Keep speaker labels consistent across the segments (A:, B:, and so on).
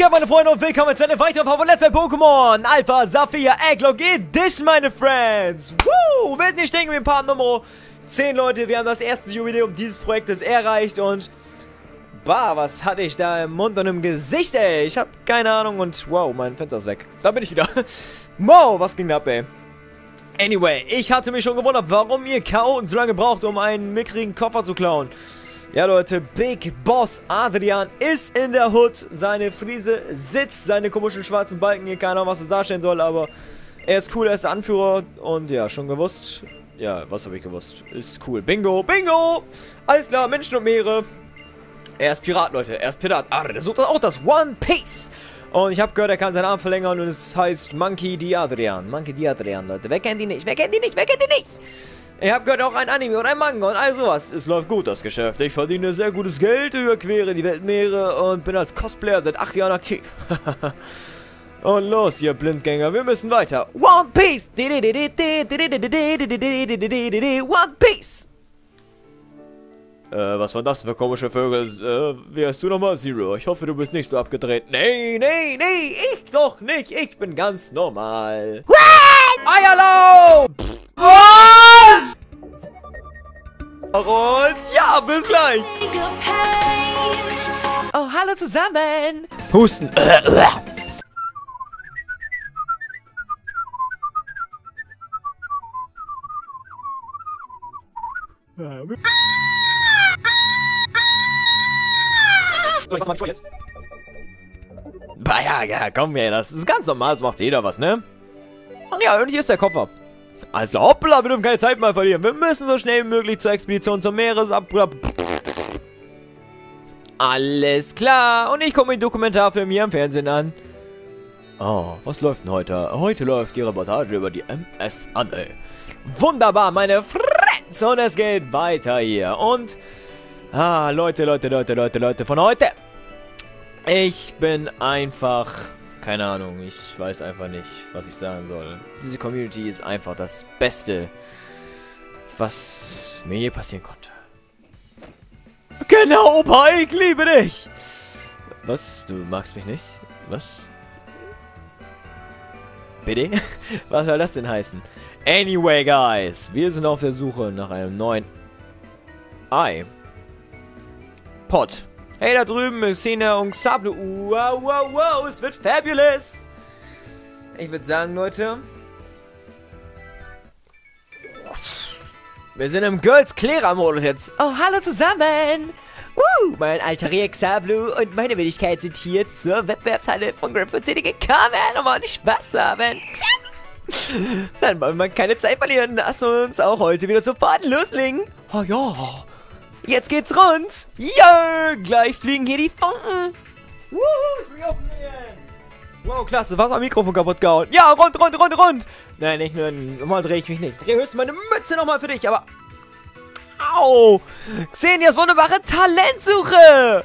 A: up, meine Freunde, und willkommen zu einer weiteren Folge von Let's Play Pokémon Alpha Sapphire Egglocke Edition, meine Friends. Woo! Wir sind hier stehen geblieben, Part Nummer 10, Leute. Wir haben das erste Jubiläum dieses Projektes erreicht und... Bah, was hatte ich da im Mund und im Gesicht, ey? Ich hab keine Ahnung und... Wow, mein Fenster ist weg. Da bin ich wieder. Wow, was ging da ab, ey? Anyway, ich hatte mich schon gewundert, warum ihr Chaoten so lange braucht, um einen mickrigen Koffer zu klauen. Ja, Leute, Big Boss Adrian ist in der Hood. Seine Friese sitzt, seine komischen schwarzen Balken hier. Keine Ahnung, was es darstellen soll, aber er ist cool, er ist der Anführer. Und ja, schon gewusst. Ja, was habe ich gewusst? Ist cool. Bingo, bingo! Alles klar, Menschen und Meere. Er ist Pirat, Leute. Er ist Pirat. Ah, der sucht auch das One Piece. Und ich habe gehört, er kann seinen Arm verlängern und es heißt Monkey D. Adrian. Monkey D. Adrian, Leute. Wer kennt ihn nicht? Wer kennt ihn nicht? Wer kennt ihn nicht? Ich habe gehört, auch ein Anime und ein Manga und all sowas. Es läuft gut, das Geschäft. Ich verdiene sehr gutes Geld, überquere die Weltmeere und bin als Cosplayer seit 8 Jahren aktiv. Und los, ihr Blindgänger, wir müssen weiter. One Piece! One Piece! Was waren das für komische Vögel? Wie heißt du nochmal? Zero. Ich hoffe, du bist nicht so abgedreht. Nee, nee, nee, ich doch nicht. Ich bin ganz normal. Eierlau! Was? Und ja, bis gleich. Oh, hallo zusammen. Husten. So, ich mach mal jetzt. Ja, komm her, das ist ganz normal, das macht jeder was, ne? Ja, und hier ist der Koffer. Also, hoppla, wir dürfen keine Zeit mehr verlieren. Wir müssen so schnell wie möglich zur Expedition zum Meeresabgrund. Alles klar. Und ich gucke mir den Dokumentarfilm hier im Fernsehen an. Oh, was läuft denn heute? Heute läuft die Reportage über die MS Anne. Wunderbar, meine Friends. Und es geht weiter hier. Und... Leute von heute. Ich bin einfach... Keine Ahnung, ich weiß einfach nicht, was ich sagen soll. Diese Community ist einfach das Beste, was mir je passieren konnte. Genau, Opa, ich liebe dich! Was? Du magst mich nicht? Was? Bitte? Was soll das denn heißen? Anyway, guys, wir sind auf der Suche nach einem neuen Ei. Pot. Hey, da drüben ist Xenia und Xablu. Wow, es wird fabulous. Ich würde sagen, Leute. Wir sind im Girls Clara-Modus jetzt. Oh, hallo zusammen. Mein alter Rio Xablu und meine Wenigkeit sind hier zur Wettbewerbshalle von Grandpa City gekommen, um ordentlich Spaß zu haben. Dann wollen wir keine Zeit verlieren. Lass uns auch heute wieder sofort loslegen. Oh ja. Jetzt geht's rund. Ja, gleich fliegen hier die Funken. Wow, klasse. Was am Mikrofon kaputt gehauen. Ja, rund. Nein, nicht nur. Normal drehe ich mich nicht. Dreh höchstens meine Mütze nochmal für dich, aber... Au! Xenias wunderbare Talentsuche!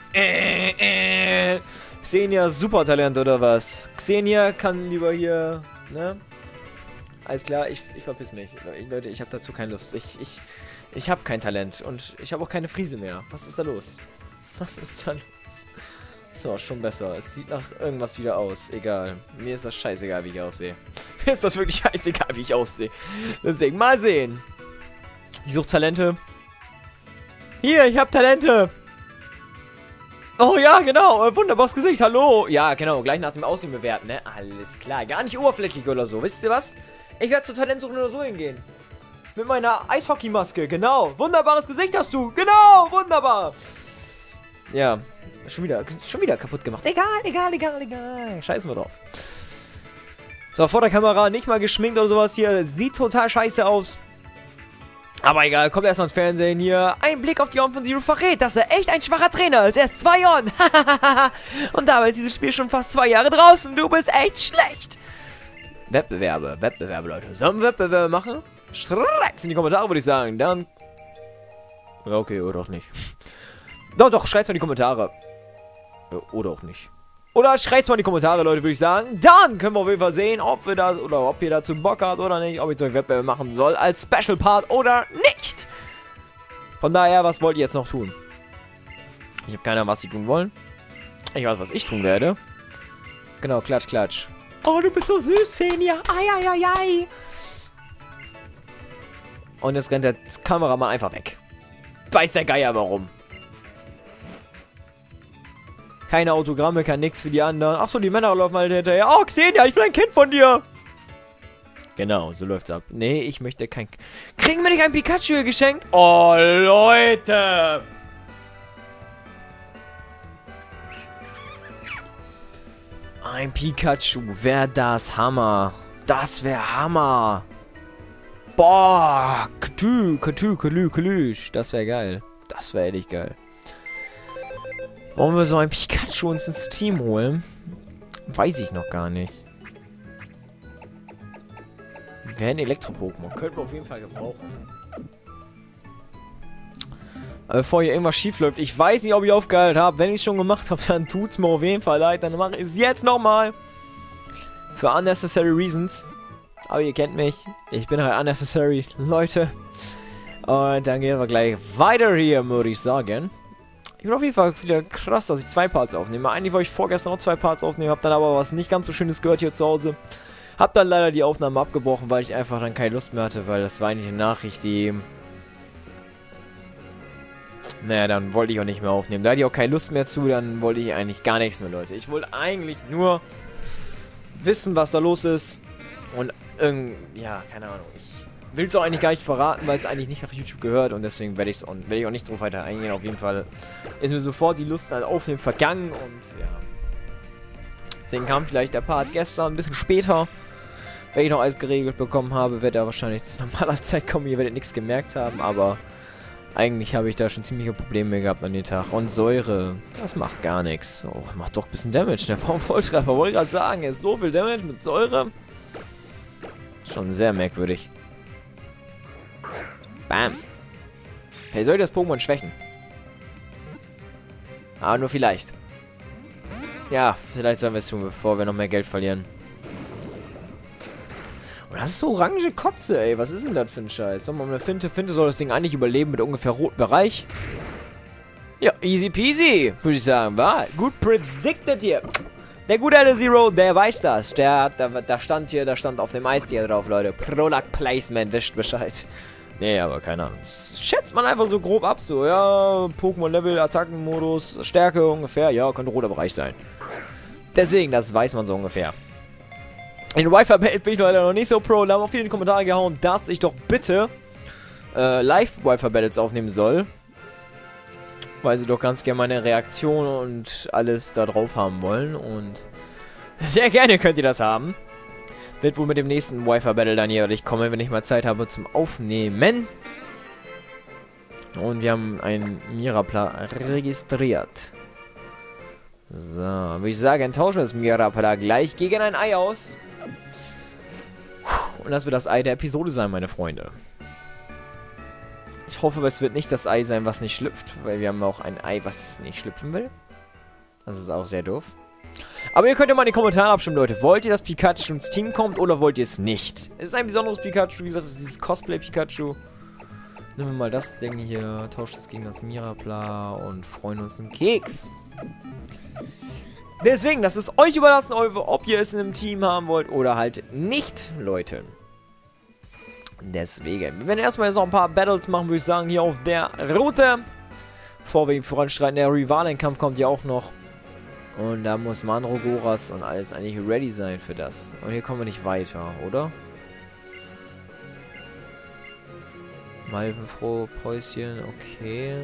A: Xenia Supertalent oder was? Xenia kann lieber hier, ne? Alles klar, ich verpiss mich. Leute, ich habe dazu keine Lust. Ich habe kein Talent und ich habe auch keine Friese mehr. Was ist da los? Was ist da los? So, schon besser. Es sieht nach irgendwas wieder aus. Egal. Mir ist das scheißegal, wie ich aussehe. Mir ist das wirklich scheißegal, wie ich aussehe. Deswegen mal sehen. Ich suche Talente. Hier, ich habe Talente. Oh ja, genau. Wunderbares Gesicht. Hallo. Ja, genau. Gleich nach dem Aussehen bewerten, ne? Alles klar. Gar nicht oberflächlich oder so. Wisst ihr was? Ich werde zur Talentsuche oder so hingehen. Mit meiner Eishockeymaske, genau. Wunderbares Gesicht hast du. Genau, wunderbar. Ja, schon wieder kaputt gemacht. Egal. Scheißen wir drauf. So, vor der Kamera nicht mal geschminkt oder sowas hier. Sieht total scheiße aus. Aber egal, kommt erstmal ins Fernsehen hier. Ein Blick auf die Augen von Zero verrät, dass er echt ein schwacher Trainer ist. Erst 2 Jahren. Und dabei ist dieses Spiel schon fast 2 Jahre draußen. Du bist echt schlecht. Wettbewerbe, Leute. Sollen wir Wettbewerbe machen? Schreibt's in die Kommentare, würde ich sagen. Dann... Okay, oder auch nicht. Doch, schreibt's mal in die Kommentare. Oder auch nicht. Oder schreibt's mal in die Kommentare, Leute, würde ich sagen. Dann können wir auf jeden Fall sehen, ob wir da oder ob ihr dazu Bock habt oder nicht. Ob ich so ein Wettbewerb machen soll als Special Part oder nicht. Von daher, was wollt ihr jetzt noch tun? Ich habe keine Ahnung, was sie tun wollen. Ich weiß, was ich tun werde. Genau, klatsch, klatsch. Oh, du bist so süß, Xenia. Ai, ai, ai, ai. Und jetzt rennt der Kameramann einfach weg. Weiß der Geier warum. Keine Autogramme, kein nix für die anderen. Achso, die Männer laufen mal hinterher. Oh, Xenia, ich will ein Kind von dir. Genau, so läuft's ab. Nee, ich möchte kein... Kriegen wir nicht ein Pikachu geschenkt? Oh, Leute. Ein Pikachu, wäre das Hammer. Das wäre Hammer. Boah, Kalüsch. Das wäre geil. Das wäre ehrlich geil. Wollen wir so ein Pikachu uns ins Team holen? Weiß ich noch gar nicht. Wäre ein Elektro-Pokémon. Könnten wir auf jeden Fall gebrauchen. Aber bevor hier irgendwas schief läuft, ich weiß nicht, ob ich aufgehalten habe. Wenn ich es schon gemacht habe, dann tut es mir auf jeden Fall leid. Dann mache ich es jetzt nochmal. Für unnecessary reasons. Aber ihr kennt mich. Ich bin halt unnecessary, Leute. Und dann gehen wir gleich weiter hier, würde ich sagen. Ich bin auf jeden Fall wieder krass, dass ich 2 Parts aufnehme. Eigentlich wollte ich vorgestern noch 2 Parts aufnehmen. Hab dann aber was nicht ganz so Schönes gehört hier zu Hause. Hab dann leider die Aufnahme abgebrochen, weil ich einfach dann keine Lust mehr hatte. Weil das war eigentlich eine Nachricht, die... Naja, dann wollte ich auch nicht mehr aufnehmen. Da hatte ich auch keine Lust mehr zu, dann wollte ich eigentlich gar nichts mehr, Leute. Ich wollte eigentlich nur wissen, was da los ist. Und ja, keine Ahnung. Ich will es auch eigentlich gar nicht verraten, weil es eigentlich nicht nach YouTube gehört. Und deswegen werde ich auch nicht drauf weiter eingehen. Auf jeden Fall ist mir sofort die Lust an Aufnehmen vergangen. Und ja. Deswegen kam vielleicht der Part gestern ein bisschen später. Wenn ich noch alles geregelt bekommen habe, wird er wahrscheinlich zu normaler Zeit kommen. Ihr werdet nichts gemerkt haben, aber... Eigentlich habe ich da schon ziemliche Probleme gehabt an den Tag. Und Säure, das macht gar nichts. Oh, macht doch ein bisschen Damage. Der Baumvolltreffer, wollte ich gerade sagen. Er ist so viel Damage mit Säure. Schon sehr merkwürdig. Bam. Hey, soll ich das Pokémon schwächen? Aber nur vielleicht. Ja, vielleicht sollen wir es tun, bevor wir noch mehr Geld verlieren. Und das ist so orange Kotze, ey. Was ist denn das für ein Scheiß? Sollen wir mal eine Finte? Finte soll das Ding eigentlich überleben mit ungefähr rotem Bereich. Ja, easy peasy, würde ich sagen. War gut predicted hier. Der gute alte Zero, der weiß das. Da stand auf dem Eistier drauf, Leute. Product Placement, wischt Bescheid. Nee, aber keine Ahnung. Das schätzt man einfach so grob ab. So, ja, Pokémon-Level, Attackenmodus, Stärke ungefähr. Ja, könnte roter Bereich sein. Deswegen, das weiß man so ungefähr. In Wi-Fi-Battle bin ich leider noch nicht so pro. Da haben auch viele in die Kommentare gehauen, dass ich doch bitte Live-Wi-Fi-Battles aufnehmen soll. Weil sie doch ganz gerne meine Reaktion und alles da drauf haben wollen. Und sehr gerne könnt ihr das haben. Wird wohl mit dem nächsten Wi-Fi-Battle dann jährlich kommen, wenn ich mal Zeit habe zum Aufnehmen. Und wir haben einen Mirapla registriert. So, würde ich sagen, tauschen wir das Mirapla gleich gegen ein Ei aus. Und das wird das Ei der Episode sein, meine Freunde. Ich hoffe, es wird nicht das Ei sein, was nicht schlüpft. Weil wir haben auch ein Ei, was nicht schlüpfen will. Das ist auch sehr doof. Aber ihr könnt ja mal in die Kommentare abstimmen, Leute. Wollt ihr, dass Pikachu ins Team kommt oder wollt ihr es nicht? Es ist ein besonderes Pikachu. Wie gesagt, es ist dieses Cosplay-Pikachu. Nehmen wir mal das Ding hier. Tauscht es gegen das Mirapla und freuen uns einen Keks. Deswegen, das ist euch überlassen, ob ihr es in einem Team haben wollt oder halt nicht, Leute. Deswegen, wir werden erstmal jetzt noch ein paar Battles machen, würde ich sagen, hier auf der Route. Bevor wir ihn voranstreiten, der Rivalenkampf kommt ja auch noch. Und da muss Manrogoras und alles eigentlich ready sein für das. Und hier kommen wir nicht weiter, oder? Malvenfroh, Päuschen, okay.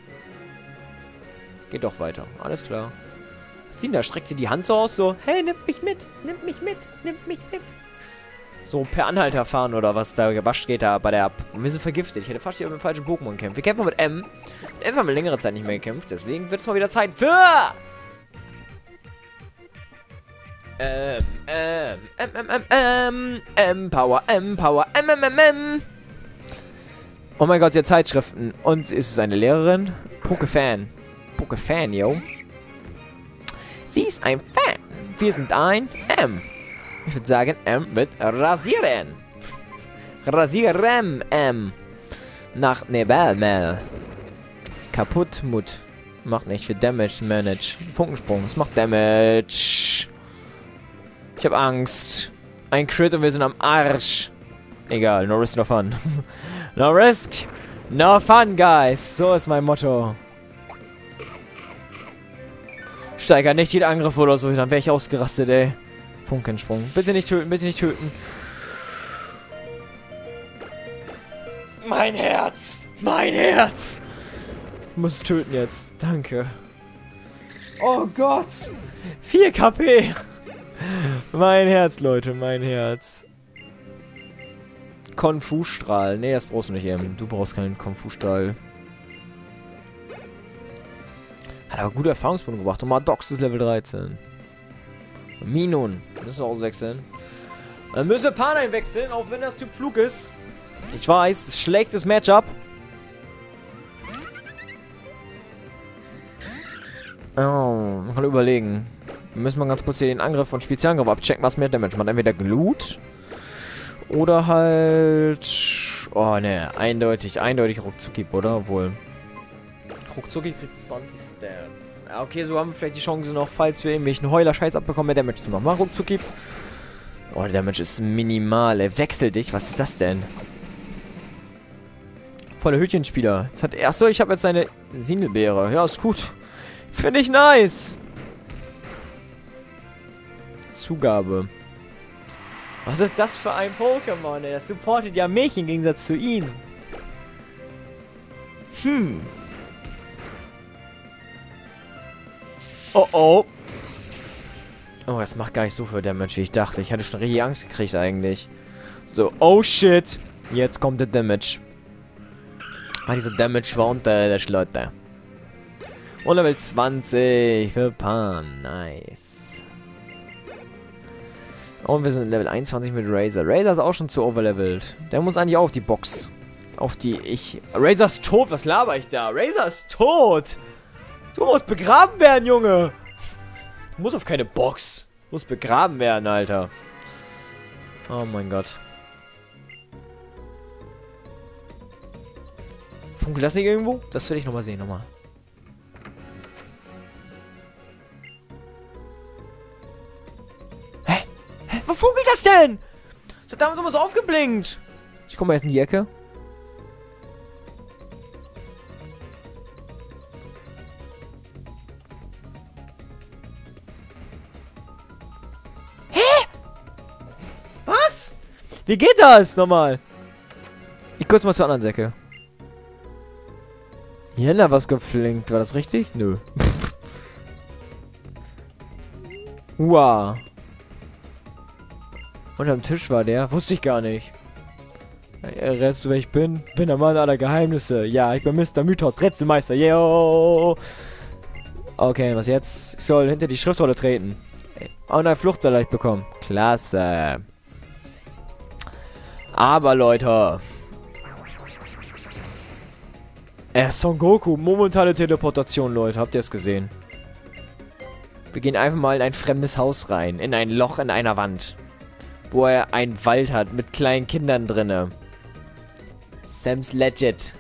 A: Geht doch weiter, alles klar. Da streckt sie die Hand so aus, so, hey, nimmt mich mit, nimmt mich mit, nimmt mich mit. So per Anhalter fahren oder was da gewascht geht da bei der Ab. Und wir sind vergiftet. Ich hätte fast hier mit dem falschen Pokémon gekämpft. Wir kämpfen mit M. Mit M haben wir längere Zeit nicht mehr gekämpft. Deswegen wird es mal wieder Zeit für... M-Power, M-Power, M. Oh mein Gott, sie hat Zeitschriften. Und ist es eine Lehrerin? Pokéfan. Pokéfan, yo. Sie ist ein Fan. Wir sind ein M. Ich würde sagen M mit Rasieren. Rasieren M. Nach Nebelmel. Kaputtmut. Macht nicht für Damage Manage. Funkensprung. Es macht Damage. Ich habe Angst. Ein Crit und wir sind am Arsch. Egal, no risk, no fun. No risk, no fun, guys. So ist mein Motto. Steiger nicht jeden Angriff oder so, dann wäre ich ausgerastet, ey. Funkensprung. Bitte nicht töten, bitte nicht töten. Mein Herz! Mein Herz! Ich muss es töten jetzt. Danke. Oh Gott! 4 KP! Mein Herz, Leute, mein Herz. Konfusstrahl. Nee, das brauchst du nicht eben. Du brauchst keinen Konfusstrahl. Hat aber gute Erfahrungspunkte gebracht. Und Madox ist Level 13. Minun. Müssen wir auswechseln. Dann müssen wir Panein wechseln, auch wenn das Typ Flug ist. Ich weiß, es schlägt das Matchup. Oh, man kann überlegen. Wir müssen mal ganz kurz hier den Angriff von Spezialangriff abchecken, was mehr Damage macht. Entweder Glut oder halt... Oh, ne, eindeutig Ruckzucki, oder? Obwohl... Ruckzucki kriegt 20 Stan. Ja, okay, so haben wir vielleicht die Chance noch, falls wir irgendwelchen Heuler-Scheiß abbekommen, mehr Damage zu machen. Mal Ruckzucki. Oh, der Damage ist minimal, ey. Wechsel dich. Was ist das denn? Voller Hütchenspieler. Achso, ich habe jetzt eine Sinelbeere. Ja, ist gut. Finde ich nice. Zugabe. Was ist das für ein Pokémon, ey? Das supportet ja mich im Gegensatz zu ihm. Oh oh. Oh, das macht gar nicht so viel Damage, wie ich dachte. Ich hatte schon richtig Angst gekriegt eigentlich. So, oh shit. Jetzt kommt der Damage. Ah, dieser Damage war unter der Schlotte. Und Level 20 für Pan. Nice. Und wir sind Level 21 mit Razor. Razor ist auch schon zu overlevelt. Der muss eigentlich auch auf die Box. Auf die ich... Razor ist tot. Was laber ich da? Razor ist tot. Du musst begraben werden, Junge. Du musst auf keine Box. Du musst begraben werden, Alter. Oh mein Gott. Funkelt das nicht irgendwo? Das will ich nochmal sehen, nochmal. Hä? Hä? Wo funkelt das denn? Das hat damals immer so aufgeblinkt. Ich komme jetzt in die Ecke. Wie geht das? Nochmal. Ich kurz mal zur anderen Säcke. Hier hat was geflinkt. War das richtig? Nö. Wow. Unterm Tisch war der. Wusste ich gar nicht. Rätst du, wer ich bin? Bin der Mann aller Geheimnisse. Ja, ich bin Mr. Mythos, Rätselmeister. Yo. Okay, was jetzt? Ich soll hinter die Schriftrolle treten. Und ein Fluchtsalat bekommen. Klasse. Aber Leute. Son Goku, momentane Teleportation, Leute. Habt ihr es gesehen? Wir gehen einfach mal in ein fremdes Haus rein. In ein Loch in einer Wand. Wo er einen Wald hat mit kleinen Kindern drinne. Sam's legit.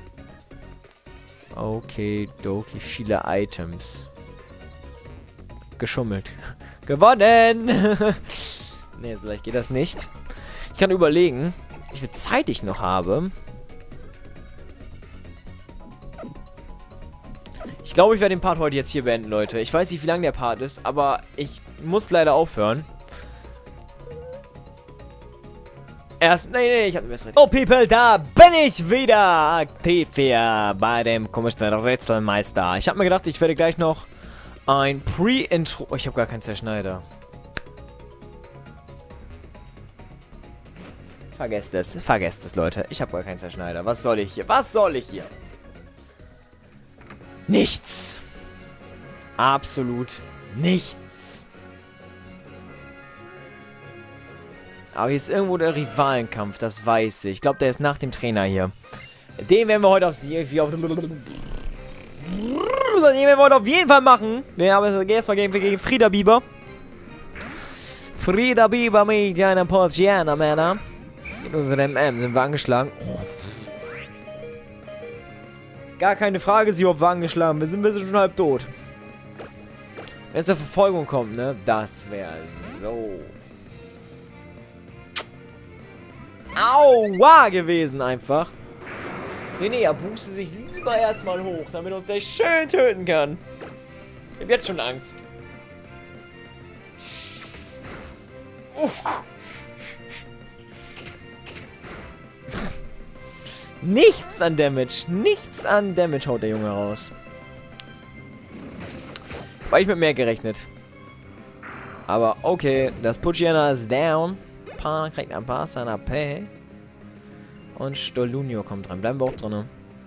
A: Okay, Doki. Viele Items. Geschummelt. Gewonnen! Nee, so leicht geht das nicht. Ich kann überlegen, wie viel Zeit ich noch habe. Ich glaube, ich werde den Part heute jetzt hier beenden, Leute. Ich weiß nicht, wie lang der Part ist, aber ich muss leider aufhören. Nee, ich habe eine bessere. Oh, People, da bin ich wieder aktiv hier bei dem komischen Rätselmeister. Ich habe mir gedacht, ich werde gleich noch ein Pre-Intro... Oh, ich habe gar keinen Zerschneider. Vergesst es, Leute. Ich habe gar keinen Zerschneider. Was soll ich hier? Was soll ich hier? Nichts. Absolut nichts. Aber hier ist irgendwo der Rivalenkampf, das weiß ich. Ich glaube, der ist nach dem Trainer hier. Den werden wir heute auf jeden Fall machen. Wir haben erstmal gegen Frieda Bieber. Frieda Bieber mit einer Portiana, Männer. In unserem M sind wir angeschlagen. Oh. Gar keine Frage, sie ob wir angeschlagen. Wir sind schon halb tot. Wenn es zur Verfolgung kommt, ne? Das wäre So. Aua gewesen einfach. Nee, er boostet sich lieber erstmal hoch, damit er uns echt schön töten kann. Ich hab jetzt schon Angst. Nichts an Damage. Nichts an Damage haut der Junge raus. War ich mit mehr gerechnet. Aber okay, das Poochyena ist down. Pan kriegt ein paar seiner AP. Und Stolunio kommt dran. Bleiben wir auch drin.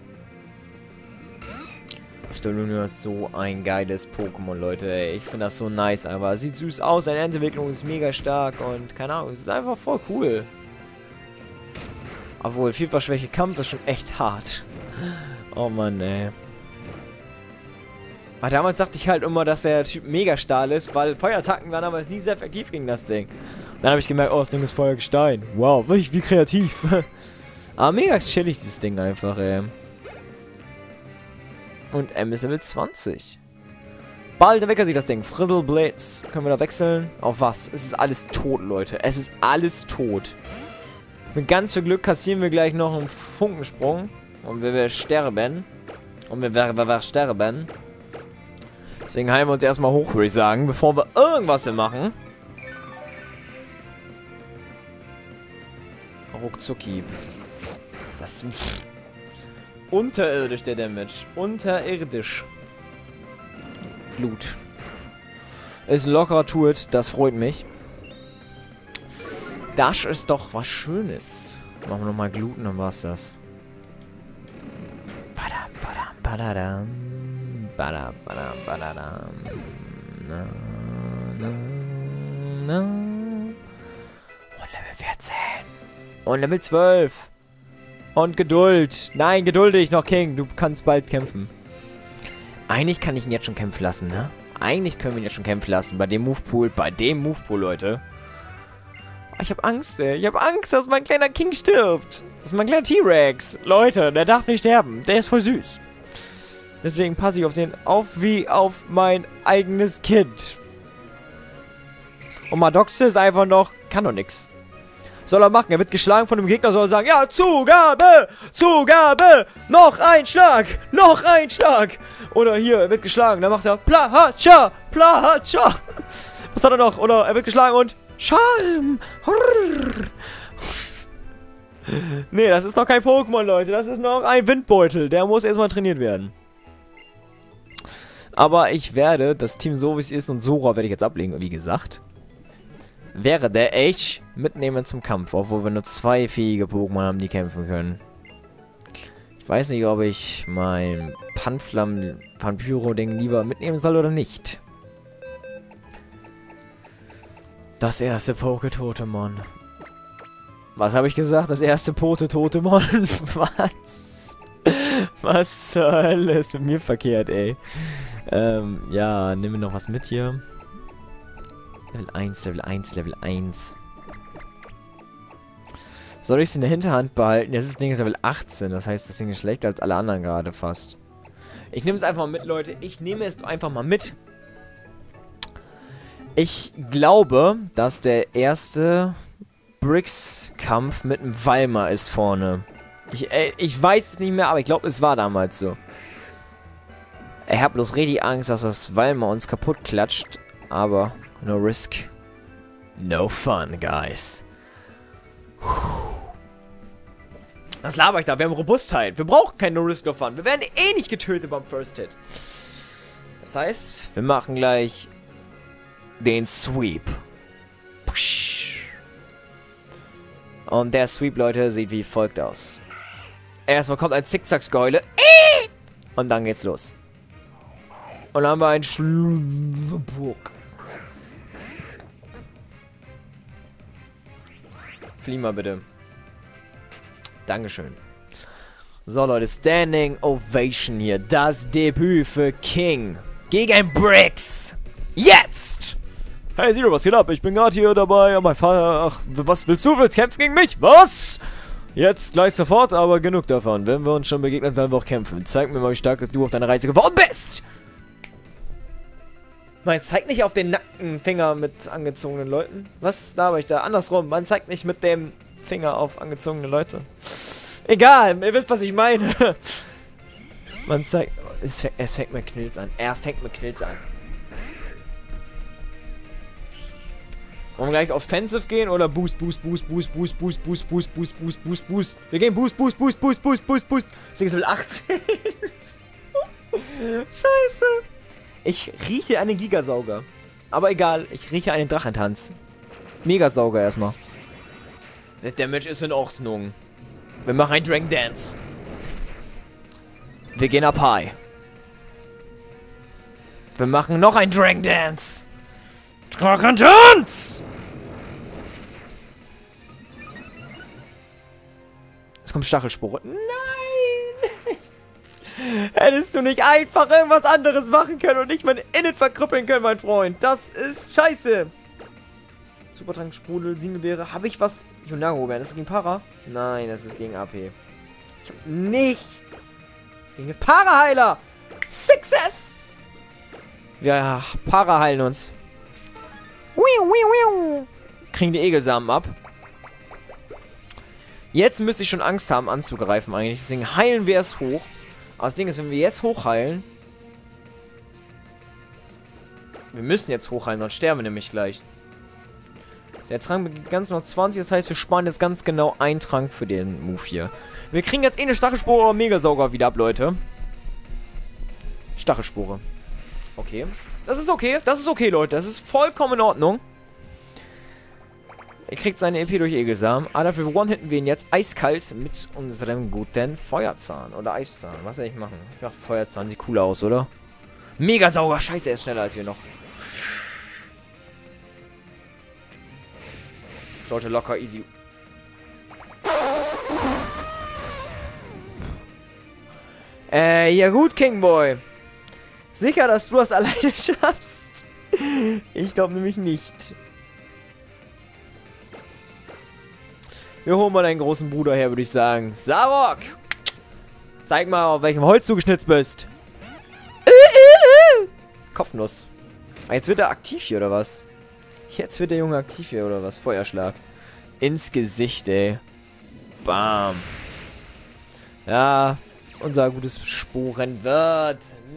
A: Stolunio ist so ein geiles Pokémon, Leute. Ey. Ich finde das so nice, aber sieht süß aus. Seine Entwicklung ist mega stark und keine Ahnung, es ist einfach voll cool. Obwohl, Vielfachschwäche Kampf ist schon echt hart. Oh Mann, ey. Aber damals dachte ich halt immer, dass der Typ Megastahl ist, weil Feuerattacken waren damals nie sehr effektiv gegen das Ding. Dann habe ich gemerkt, oh, das Ding ist Feuergestein. Wow, wie kreativ. Aber mega chillig, dieses Ding einfach, ey. Und M ist Level 20. Bald weckert sich das Ding. Frizzle Blitz. Können wir da wechseln? Auf was? Es ist alles tot, Leute. Es ist alles tot. Mit ganz viel Glück kassieren wir gleich noch einen Funkensprung. Und wir sterben. Und wir sterben. Deswegen heilen wir uns erstmal hoch, würde ich sagen, bevor wir irgendwas hier machen. Ruckzucki. Das ist unterirdisch, der Damage. Unterirdisch. Blut. Ist lockerer Tut, das freut mich. Das ist doch was Schönes. Machen wir nochmal Gluten, dann war's das. Badam, badam, badadam. Badam, badam, badadam. Na, na, na. Und Level 14. Und Level 12. Und Geduld. Nein, geduldig noch, King. Du kannst bald kämpfen. Eigentlich kann ich ihn jetzt schon kämpfen lassen, ne? Eigentlich können wir ihn jetzt schon kämpfen lassen. Bei dem Movepool. Bei dem Movepool, Leute. Ich hab Angst, ey. Ich hab Angst, dass mein kleiner King stirbt. Das ist mein kleiner T-Rex. Leute, der darf nicht sterben. Der ist voll süß. Deswegen passe ich auf den auf wie auf mein eigenes Kind. Und Madoxe ist einfach noch... Kann doch nix. Soll er machen? Er wird geschlagen von dem Gegner, soll er sagen, ja, Zugabe! Zugabe! Noch ein Schlag! Noch ein Schlag! Oder hier, er wird geschlagen, dann macht er Plahatscha! Plahatscha! Was hat er noch? Oder er wird geschlagen und Charme! Nee, das ist doch kein Pokémon, Leute. Das ist noch ein Windbeutel. Der muss erstmal trainiert werden. Aber ich werde das Team so, wie es ist, und Sora werde ich jetzt ablegen, wie gesagt. Wäre der echt mitnehmen zum Kampf, obwohl wir nur 2 fähige Pokémon haben, die kämpfen können. Ich weiß nicht, ob ich mein Panpyro-Ding lieber mitnehmen soll oder nicht. Das erste Poké-Totemon. Was habe ich gesagt? Das erste Poké-Totemon? Was? Was zur Hölle ist mit mir verkehrt, ey? Ja, nehmen wir noch was mit hier. Level 1, Level 1, Level 1. Soll ich es in der Hinterhand behalten? Das Ding ist Level 18. Das heißt, das Ding ist schlechter als alle anderen gerade fast. Ich nehme es einfach mal mit, Leute. Ich nehme es einfach mal mit. Ich glaube, dass der erste Bricks-Kampf mit dem Walmer ist vorne. Ich weiß es nicht mehr, aber ich glaube, es war damals so. Ich habe bloß richtig Angst, dass das Walmer uns kaputt klatscht. Aber no risk, no fun, guys. Was laber ich da? Wir haben Robustheit. Wir brauchen kein No Risk, No Fun. Wir werden eh nicht getötet beim First Hit. Das heißt, wir machen gleich den Sweep. Und der Sweep, Leute, sieht wie folgt aus. Erstmal kommt ein Zickzack-Skeule. Und dann geht's los. Und dann haben wir einen Schlurburg. Flieh mal bitte. Dankeschön. So, Leute, Standing Ovation hier. Das Debüt für King. Gegen Bricks. Jetzt! Hey, Zero, was geht ab? Ich bin gerade hier dabei. Mein Vater... Ach, was willst du? Willst kämpfen gegen mich? Was? Jetzt gleich sofort, aber genug davon. Wenn wir uns schon begegnen, sollen wir auch kämpfen. Zeig mir mal, wie stark du auf deiner Reise geworden bist. Man zeigt nicht auf den nackten Finger mit angezogenen Leuten. Was laber ich da? Andersrum. Man zeigt nicht mit dem Finger auf angezogene Leute. Egal, ihr wisst, was ich meine. Man zeigt... Es fängt mit Knills an. Er fängt mit Knills an. Wollen wir gleich Offensive gehen oder Boost, Boost, Boost, Boost, Boost, Boost, Boost, Boost, Boost, Boost, Boost, Boost. Wir gehen Boost, Boost, Boost, Boost, Boost, Boost, Boost. Das Ding ist Level 18. Scheiße. Ich rieche einen Gigasauger. Aber egal, ich rieche einen Drachentanz. Megasauger erstmal. Der Damage ist in Ordnung. Wir machen einen Dragon Dance. Wir gehen up high. Wir machen noch einen Dragon Dance. Drachentanz! Es kommt Stachelspore. Nein! Hättest du nicht einfach irgendwas anderes machen können und nicht mein Init verkrüppeln können, mein Freund. Das ist scheiße. Supertrank, Sprudel, Siegelbeere. Habe ich was? Yunago, ist das gegen Para? Nein, das ist gegen AP. Ich habe nichts. Gegen den Para-Heiler. Success! Wir Para heilen uns. Kriegen die Egelsamen ab. Jetzt müsste ich schon Angst haben anzugreifen eigentlich. Deswegen heilen wir es hoch. Aber das Ding ist, wenn wir jetzt hochheilen... Wir müssen jetzt hochheilen, sonst sterben wir nämlich gleich. Der Trank beginnt ganz noch 20, das heißt, wir sparen jetzt ganz genau einen Trank für den Move hier. Wir kriegen jetzt eh eine Stachelspore oder Megasauger wieder ab, Leute. Stachelspore. Okay. Das ist okay, Leute. Das ist vollkommen in Ordnung. Er kriegt seine EP durch Egelsamen. Aber dafür one-hitten wir ihn jetzt eiskalt mit unserem guten Feuerzahn. Oder Eiszahn. Was soll ich machen? Ich mach Feuerzahn. Sieht cool aus, oder? Megasauger. Scheiße, er ist schneller als wir noch. Sollte locker easy. Ja gut, Kingboy. Sicher, dass du das alleine schaffst? Ich glaube nämlich nicht. Wir holen mal deinen großen Bruder her, würde ich sagen. Sarok! Zeig mal, auf welchem Holz du geschnitzt bist. Kopfnuss. Ah, jetzt wird er aktiv hier, oder was? Jetzt wird der Junge aktiv hier, oder was? Feuerschlag. Ins Gesicht, ey. Bam. Ja, unser gutes Sporenwirt.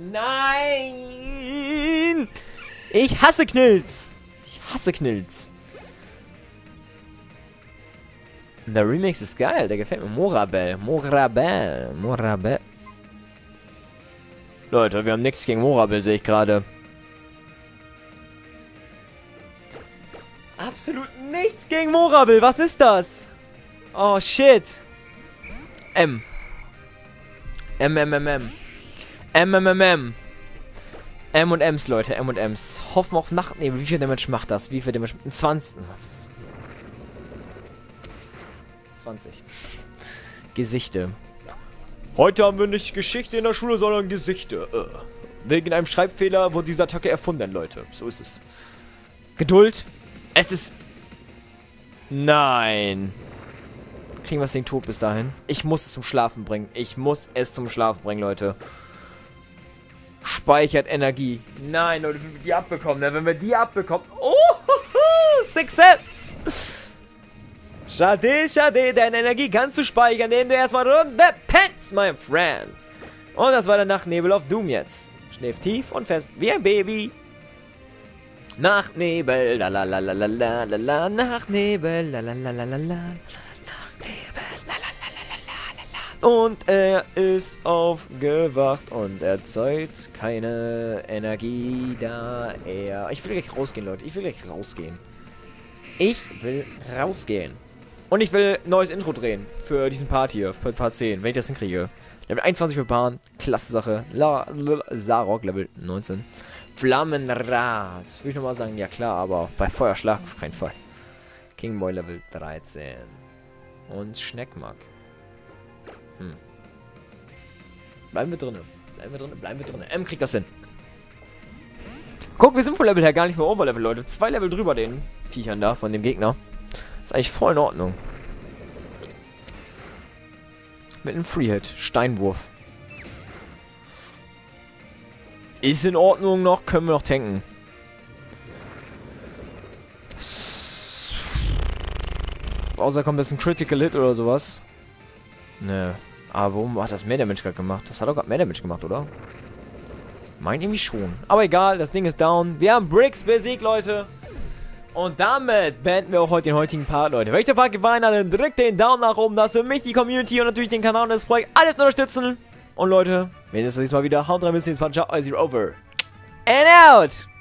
A: Nein! Ich hasse Knills. Ich hasse Knills. Der Remix ist geil. Der gefällt mir. Morabel. Morabel. Morabel. Leute, wir haben nichts gegen Morabel, sehe ich gerade. Absolut nichts gegen Morabel. Was ist das? Oh, shit. M. M. M und M's, Leute. M und M's. Hoffen wir auf Nachtnebel. Wie viel Damage macht das? Wie viel Damage? 20. 20. Gesichte. Heute haben wir nicht Geschichte in der Schule, sondern Gesichte. Wegen einem Schreibfehler wurde diese Attacke erfunden, Leute. So ist es. Geduld. Es ist... Nein. Kriegen wir das Ding tot bis dahin? Ich muss es zum Schlafen bringen. Ich muss es zum Schlafen bringen, Leute. Speichert Energie. Nein, Leute, wenn wir die abbekommen, ne? Wenn wir die abbekommen... Oh, Success! Schade, schade, deine Energie kannst du speichern, indem du erstmal runterpennst, mein Friend. Und das war der Nachtnebel auf Doom jetzt. Schläft tief und fest wie ein Baby. Nachtnebel, la la la la la la la la, Nachtnebel, la la la la la la, Nachtnebel, la la la la la la. Und er ist aufgewacht und erzeugt keine Energie, da er... Ich will gleich rausgehen, Leute, ich will gleich rausgehen. Ich will rausgehen. Und ich will ein neues Intro drehen für diesen Part hier, für Part 10, wenn ich das hinkriege. Level 21 für Bahn, klasse Sache. Sarok, Level 19. Flammenrad. Würde ich nochmal sagen, ja klar, aber bei Feuerschlag auf keinen Fall. Kingboy Level 13. Und Schneckmack. Bleiben wir drinnen. Bleiben wir drinnen, bleiben wir drinnen. M kriegt das hin. Guck, wir sind vom Level her gar nicht mehr Overlevel, Leute. 2 Level drüber den Viechern da, von dem Gegner. Ist eigentlich voll in Ordnung. Mit einem Free-Hit. Steinwurf. Ist in Ordnung noch. Können wir noch tanken. Außer kommt jetzt ein Critical Hit oder sowas. Ne. Aber warum hat das mehr Damage gerade gemacht? Das hat doch gerade mehr Damage gemacht, oder? Meint irgendwie schon. Aber egal, das Ding ist down. Wir haben Bricks besiegt, Leute. Und damit beenden wir auch heute den heutigen Part, Leute. Wenn euch der Part gefallen hat, dann drückt den Daumen nach oben. Das für mich, die Community und natürlich den Kanal und das Projekt alles unterstützen. Und Leute, wir sehen uns nächstes Mal wieder. Haut rein, bis zum nächsten Mal. Ciao, over. And out!